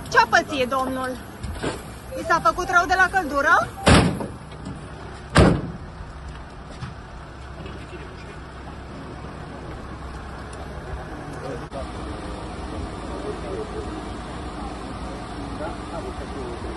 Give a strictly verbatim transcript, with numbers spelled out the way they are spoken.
Ce-a pățit domnul? I s-a făcut rău de la căldură? Da?